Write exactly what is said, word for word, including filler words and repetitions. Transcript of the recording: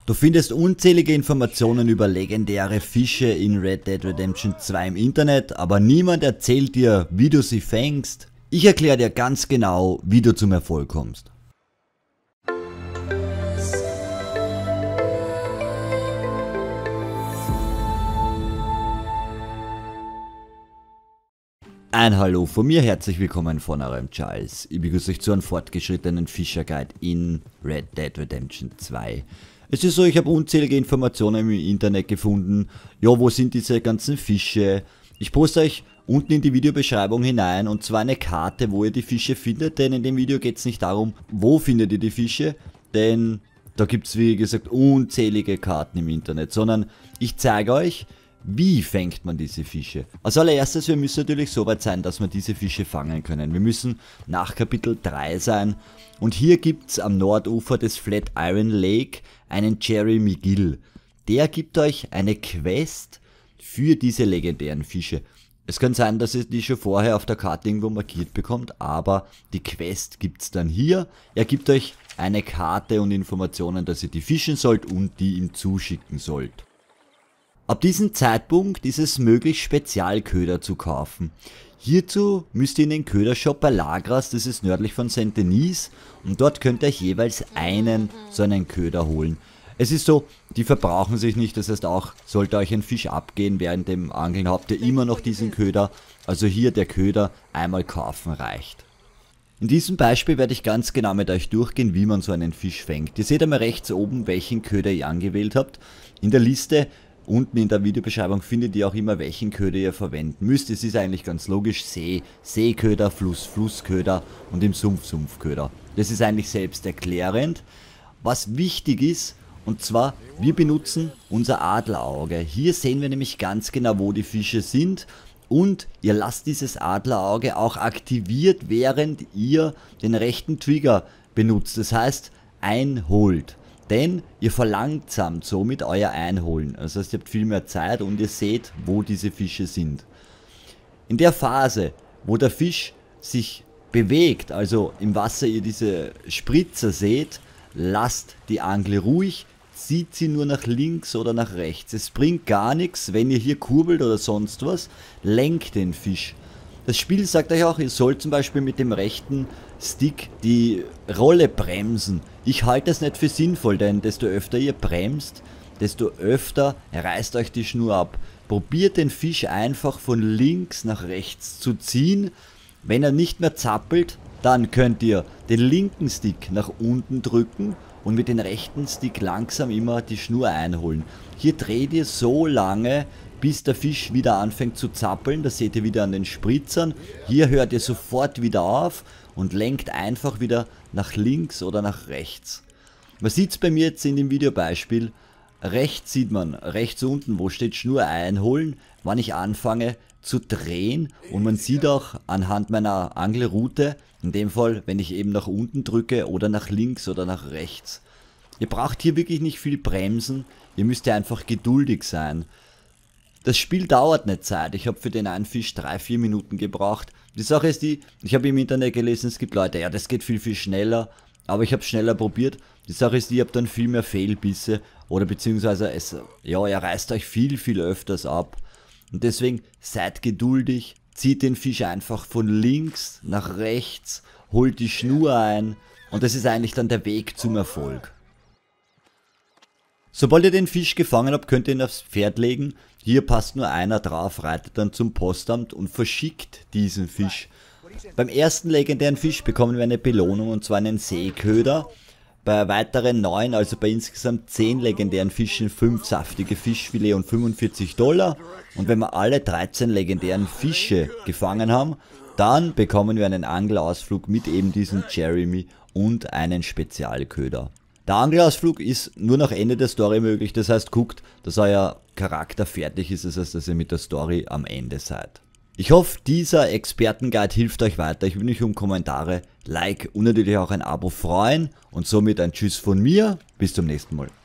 Du findest unzählige Informationen über legendäre Fische in Red Dead Redemption zwei im Internet, aber niemand erzählt dir, wie du sie fängst. Ich erkläre dir ganz genau, wie du zum Erfolg kommst. Ein Hallo von mir, herzlich willkommen von eurem Charles. Ich begrüße euch zu einem fortgeschrittenen Fischerguide in Red Dead Redemption zwei. Es ist so, ich habe unzählige Informationen im Internet gefunden. Ja, wo sind diese ganzen Fische? Ich poste euch unten in die Videobeschreibung hinein und zwar eine Karte, wo ihr die Fische findet, denn in dem Video geht es nicht darum, wo findet ihr die Fische, denn da gibt es wie gesagt unzählige Karten im Internet, sondern ich zeige euch, wie fängt man diese Fische? Als allererstes, wir müssen natürlich so weit sein, dass wir diese Fische fangen können. Wir müssen nach Kapitel drei sein und hier gibt es am Nordufer des Flatiron Lake einen Jerry McGill. Der gibt euch eine Quest für diese legendären Fische. Es kann sein, dass ihr die schon vorher auf der Karte irgendwo markiert bekommt, aber die Quest gibt es dann hier. Er gibt euch eine Karte und Informationen, dass ihr die fischen sollt und die ihm zuschicken sollt. Ab diesem Zeitpunkt ist es möglich, Spezialköder zu kaufen. Hierzu müsst ihr in den Ködershop bei Lagras, das ist nördlich von Saint Denis, und dort könnt ihr euch jeweils einen so einen Köder holen. Es ist so, die verbrauchen sich nicht, das heißt auch, sollte euch ein Fisch abgehen während dem Angeln, habt ihr immer noch diesen Köder, also hier der Köder einmal kaufen reicht. In diesem Beispiel werde ich ganz genau mit euch durchgehen, wie man so einen Fisch fängt. Ihr seht einmal rechts oben, welchen Köder ihr angewählt habt. In der Liste unten in der Videobeschreibung findet ihr auch immer, welchen Köder ihr verwenden müsst. Es ist eigentlich ganz logisch, See, Seeköder, Fluss, Flussköder und im Sumpf, Sumpfköder. Das ist eigentlich selbsterklärend. Was wichtig ist, und zwar, wir benutzen unser Adlerauge. Hier sehen wir nämlich ganz genau, wo die Fische sind. Und ihr lasst dieses Adlerauge auch aktiviert, während ihr den rechten Trigger benutzt. Das heißt, einholt. Denn ihr verlangsamt somit euer Einholen. Das heißt, ihr habt viel mehr Zeit und ihr seht, wo diese Fische sind. In der Phase, wo der Fisch sich bewegt, also im Wasser ihr diese Spritzer seht, lasst die Angel ruhig, zieht sie nur nach links oder nach rechts. Es bringt gar nichts, wenn ihr hier kurbelt oder sonst was, lenkt den Fisch. Das Spiel sagt euch auch, ihr sollt zum Beispiel mit dem rechten Stick die Rolle bremsen. Ich halte das nicht für sinnvoll, denn desto öfter ihr bremst, desto öfter reißt euch die Schnur ab. Probiert den Fisch einfach von links nach rechts zu ziehen. Wenn er nicht mehr zappelt, dann könnt ihr den linken Stick nach unten drücken und mit dem rechten Stick langsam immer die Schnur einholen. Hier dreht ihr so lange, bis der Fisch wieder anfängt zu zappeln. Das seht ihr wieder an den Spritzern. Hier hört ihr sofort wieder auf und lenkt einfach wieder nach links oder nach rechts. Man sieht es bei mir jetzt in dem Videobeispiel. Rechts sieht man, rechts unten, wo steht Schnur einholen, wann ich anfange zu drehen. Und man sieht auch anhand meiner Angelroute, in dem Fall, wenn ich eben nach unten drücke oder nach links oder nach rechts. Ihr braucht hier wirklich nicht viel bremsen, ihr müsst ja einfach geduldig sein. Das Spiel dauert nicht Zeit, ich habe für den einen Fisch drei vier Minuten gebraucht. Die Sache ist die, ich habe im Internet gelesen, es gibt Leute, ja das geht viel viel schneller, aber ich habe es schneller probiert. Die Sache ist die, ihr habt dann viel mehr Fehlbisse oder beziehungsweise es, ja, ihr reißt euch viel viel öfters ab. Und deswegen seid geduldig, zieht den Fisch einfach von links nach rechts, holt die Schnur ein und das ist eigentlich dann der Weg zum Erfolg. Sobald ihr den Fisch gefangen habt, könnt ihr ihn aufs Pferd legen. Hier passt nur einer drauf, reitet dann zum Postamt und verschickt diesen Fisch. Beim ersten legendären Fisch bekommen wir eine Belohnung und zwar einen Seeköder. Bei weiteren neun, also bei insgesamt zehn legendären Fischen, fünf saftige Fischfilet und fünfundvierzig Dollar. Und wenn wir alle dreizehn legendären Fische gefangen haben, dann bekommen wir einen Angelausflug mit eben diesem Jeremy und einen Spezialköder. Der Angelausflug ist nur nach Ende der Story möglich, das heißt guckt, dass euer Charakter fertig ist, das heißt, dass ihr mit der Story am Ende seid. Ich hoffe, dieser Expertenguide hilft euch weiter, ich würde mich um Kommentare, Like und natürlich auch ein Abo freuen und somit ein Tschüss von mir, bis zum nächsten Mal.